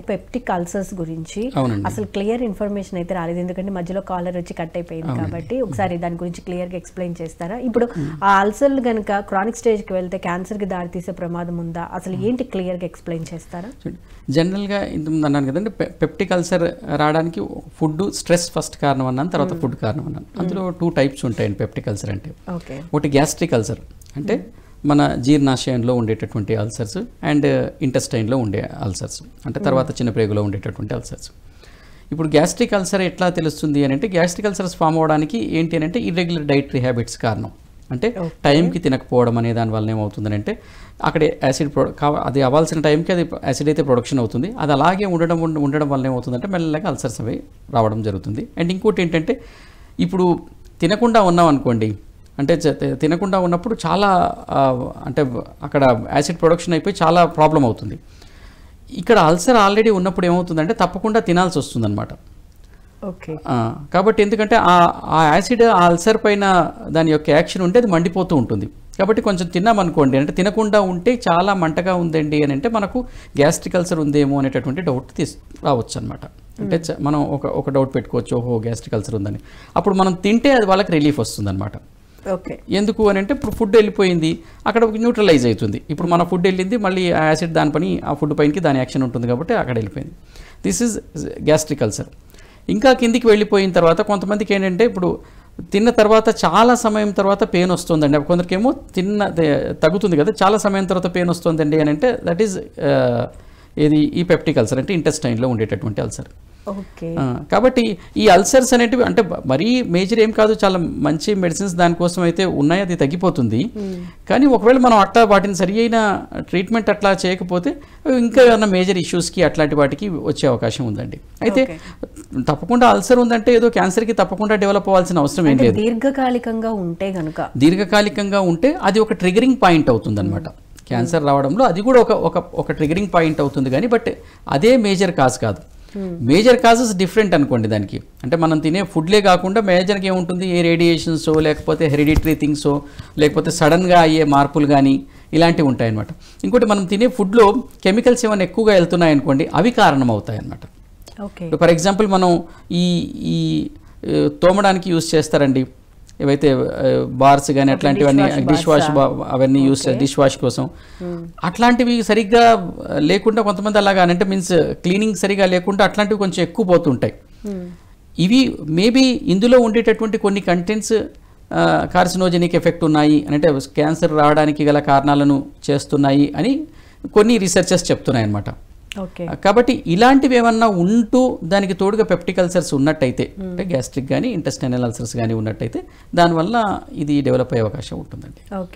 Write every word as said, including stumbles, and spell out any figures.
Peptic ulcers గురించి అసలు clear information అయితే రాలేదు, ఎందుకంటే మధ్యలో కాలర్ వచ్చి కట్ అయిపోయింది కాబట్టి ఒకసారి దాని గురించి క్లియర్గా ఎక్స్ప్లెయిన్ చేస్తారా? ఇప్పుడు ఆ అల్సర్లు కనుక క్రానిక్ స్టేజ్కి వెళ్తే క్యాన్సర్కి దారితీసే ప్రమాదం ఉందా, అసలు ఏంటి క్లియర్గా ఎక్స్ప్లెయిన్ చేస్తారా? జనరల్గా ఇంతకుముందు అన్నాను కదండి, పెప్టిక్ అల్సర్ రావడానికి ఫుడ్ స్ట్రెస్ ఫస్ట్ కారణం అన్నాను, తర్వాత ఫుడ్ కారణం అన్నాను. అందులో టూ టైప్స్ ఉంటాయండి పెప్టిక్ అల్సర్ అంటే. ఒకటి గ్యాస్ట్రిక్ అల్సర్ అంటే మన జీర్ణాశయంలో ఉండేటటువంటి అల్సర్స్ అండ్ ఇంటెస్టైన్లో ఉండే అల్సర్స్, అంటే తర్వాత చిన్న ప్రేగులో ఉండేటటువంటి అల్సర్స్. ఇప్పుడు గ్యాస్ట్రిక్ అల్సర్ ఎట్లా తెలుస్తుంది అని అంటే, గ్యాస్ట్రిక్ అల్సర్స్ ఫామ్ అవ్వడానికి ఏంటి అని అంటే ఇర్రెగ్యులర్ డైటరీ హ్యాబిట్స్ కారణం. అంటే టైంకి తినకపోవడం అనే దాని వల్ల ఏమవుతుందని అంటే అక్కడే యాసిడ్ ప్రొ అది అవ్వాల్సిన టైంకి అది యాసిడ్ అయితే ప్రొడక్షన్ అవుతుంది, అది అలాగే ఉండడం ఉండడం వల్ల ఏమవుతుందంటే మెల్లగా అల్సర్స్ అవి రావడం జరుగుతుంది. అండ్ ఇంకోటి ఏంటంటే, ఇప్పుడు తినకుండా ఉన్నాం అనుకోండి, అంటే తినకుండా ఉన్నప్పుడు చాలా అంటే అక్కడ యాసిడ్ ప్రొడక్షన్ అయిపోయి చాలా ప్రాబ్లం అవుతుంది. ఇక్కడ అల్సర్ ఆల్రెడీ ఉన్నప్పుడు ఏమవుతుందంటే తప్పకుండా తినాల్సి వస్తుంది అనమాట. ఓకే. కాబట్టి ఎందుకంటే ఆ యాసిడ్ ఆ అల్సర్ పైన దాని యొక్క యాక్షన్ ఉంటే అది మండిపోతూ ఉంటుంది. కాబట్టి కొంచెం తిన్నామనుకోండి, అంటే తినకుండా ఉంటే చాలా మంటగా ఉందండి అని అంటే మనకు గ్యాస్ట్రిక్ అల్సర్ ఉందేమో అనేటటువంటి డౌట్ తీసు రావచ్చు అనమాట. అంటే మనం ఒక ఒక డౌట్ పెట్టుకోవచ్చు, ఓహో గ్యాస్ట్రిక్ అల్సర్ ఉందని. అప్పుడు మనం తింటే అది వాళ్ళకి రిలీఫ్ వస్తుంది అనమాట. ఓకే. ఎందుకు అని అంటే ఇప్పుడు ఫుడ్ వెళ్ళిపోయింది, అక్కడ న్యూట్రలైజ్ అవుతుంది. ఇప్పుడు మన ఫుడ్ వెళ్ళింది, మళ్ళీ ఆ యాసిడ్ దాని పని ఆ ఫుడ్ పైనకి దాని యాక్షన్ ఉంటుంది కాబట్టి అక్కడ వెళ్ళిపోయింది. This is gastric ulcer. ఇంకా కిందికి వెళ్ళిపోయిన తర్వాత కొంతమందికి ఏంటంటే ఇప్పుడు తిన్న తర్వాత చాలా సమయం తర్వాత పెయిన్ వస్తుందండి. కొందరికేమో తిన్న తగ్గుతుంది కదా, చాలా సమయం తర్వాత పెయిన్ వస్తుందండి అని అంటే దట్ ఈజ్ ఇది ఈ పెప్టిక్ అల్సర్, అంటే ఇంటెస్టైన్లో ఉండేటటువంటి అల్సర్. ఓకే. కాబట్టి ఈ అల్సర్స్ అనేటివి అంటే మరీ మేజర్ ఏం కాదు, చాలా మంచి మెడిసిన్స్ దానికోసం అయితే ఉన్నాయి, అది తగ్గిపోతుంది. కానీ ఒకవేళ మనం అట్లా వాటిని సరి అయిన ట్రీట్మెంట్ అట్లా చేయకపోతే ఇంకా ఏమైనా మేజర్ ఇష్యూస్కి అట్లాంటి వాటికి వచ్చే అవకాశం ఉందండి. అయితే తప్పకుండా అల్సర్ ఉందంటే ఏదో క్యాన్సర్కి తప్పకుండా డెవలప్ అవ్వాల్సిన అవసరం ఏం లేదు. దీర్ఘకాలికంగా ఉంటే కనుక దీర్ఘకాలికంగా ఉంటే అది ఒక ట్రిగరింగ్ పాయింట్ అవుతుంది అనమాట. క్యాన్సర్ రావడంలో అది కూడా ఒక ఒక ఒక ట్రిగరింగ్ పాయింట్ అవుతుంది కానీ, బట్ అదే మేజర్ కాజ్ కాదు. మేజర్ కాజెస్ డిఫరెంట్ అనుకోండి దానికి. అంటే మనం తినే ఫుడ్లే కాకుండా మేజర్గా ఏముంటుంది, ఏ రేడియేషన్సో లేకపోతే హెరిడిటరీ థింగ్సో లేకపోతే సడన్గా అయ్యే మార్పులు కానీ ఇలాంటివి ఉంటాయన్నమాట. ఇంకోటి మనం తినే ఫుడ్లో కెమికల్స్ ఏమైనా ఎక్కువగా వెళ్తున్నాయి అనుకోండి, అవి కారణం అవుతాయి అన్నమాట. ఓకే. ఫర్ ఎగ్జాంపుల్ మనం ఈ ఈ తోమడానికి యూజ్ చేస్తారండి ఏవైతే బార్స్ కానీ అట్లాంటివన్నీ, డిష్ వాష్ అవన్నీ యూస్ డిష్ వాష్ కోసం, అట్లాంటివి సరిగ్గా లేకుండా కొంతమంది అలాగా అంటే మీన్స్ క్లీనింగ్ సరిగా లేకుండా అట్లాంటివి కొంచెం ఎక్కువ పోతుంటాయి. ఇవి మేబీ ఇందులో ఉండేటటువంటి కొన్ని కంటెంట్స్ కార్సినోజెనిక్ ఎఫెక్ట్ ఉన్నాయి అంటే క్యాన్సర్ రావడానికి గల కారణాలను చేస్తున్నాయి అని కొన్ని రీసెర్చర్స్ చెప్తున్నాయి అన్నమాట. కాబట్టి ఇలాంటివి ఏమన్నా ఉంటూ దానికి తోడుగా పెప్టిక్ అల్సర్స్ ఉన్నట్టయితే, అంటే గ్యాస్ట్రిక్ కానీ ఇంటెస్టైనల్ అల్సర్స్ కానీ ఉన్నట్టయితే దానివల్ల ఇది డెవలప్ అయ్యే అవకాశం ఉంటుందండి.